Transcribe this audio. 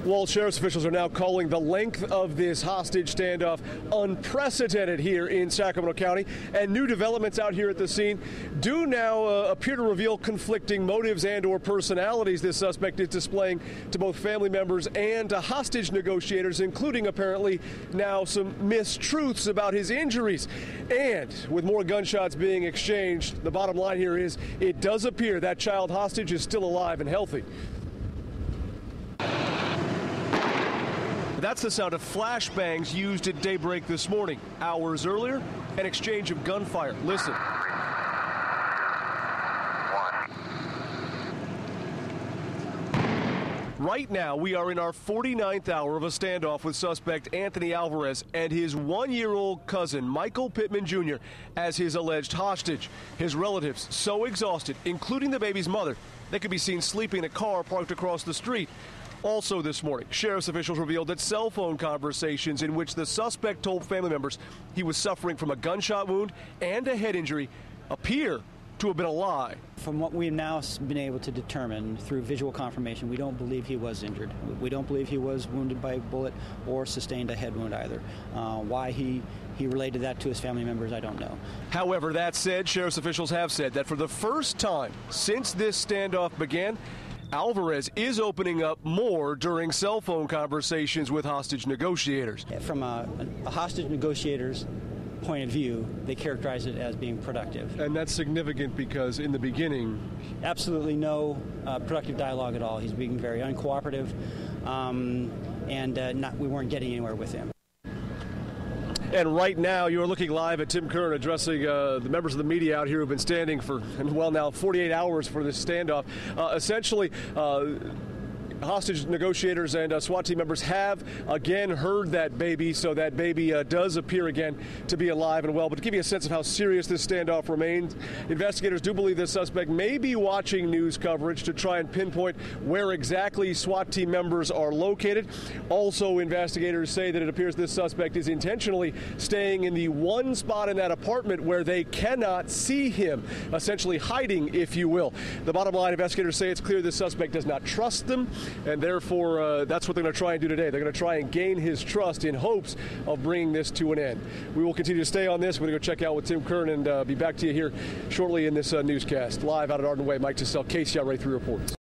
Well, sheriff's officials are now calling the length of this hostage standoff unprecedented here in Sacramento County, and new developments out here at the scene do now appear to reveal conflicting motives and or personalities this suspect is displaying to both family members and to hostage negotiators, including apparently now some mistruths about his injuries. And with more gunshots being exchanged, the bottom line here is it does appear that child hostage is still alive and healthy. That's the sound of flashbangs used at daybreak this morning. Hours earlier, an exchange of gunfire. Listen. Right now, we are in our 49th hour of a standoff with suspect Anthony Alvarez and his one-year-old cousin, Michael Pittman Jr., as his alleged hostage. His relatives so exhausted, including the baby's mother, they could be seen sleeping in a car parked across the street. Also this morning, sheriff's officials revealed that cell phone conversations in which the suspect told family members he was suffering from a gunshot wound and a head injury appear to have been a lie. From what we've now been able to determine through visual confirmation, we don't believe he was injured. We don't believe he was wounded by a bullet or sustained a head wound either. Why he related that to his family members, I don't know. However, that said, sheriff's officials have said that for the first time since this standoff began, Alvarez is opening up more during cell phone conversations with hostage negotiators. From a hostage negotiator's point of view, they characterize it as being productive. And that's significant because in the beginning, absolutely no productive dialogue at all. He's being very uncooperative, and we weren't getting anywhere with him. And right now, you are looking live at Tim Kern addressing the members of the media out here who've been standing for, well, now 48 hours for this standoff. Essentially, hostage negotiators and SWAT team members have again heard that baby, so that baby does appear again to be alive and well. But to give you a sense of how serious this standoff remains, investigators do believe the suspect may be watching news coverage to try and pinpoint where exactly SWAT team members are located. Also, investigators say that it appears this suspect is intentionally staying in the one spot in that apartment where they cannot see him, essentially hiding, if you will. The bottom line, investigators say it's clear this suspect does not trust them, and therefore that's what they're going to try and do today. They're going to try and gain his trust in hopes of bringing this to an end. We will continue to stay on this. We're going to go check out with Tim Kern and be back to you here shortly in this newscast. Live out at Arden Way, Mike Tissell, KCRA 3 reports.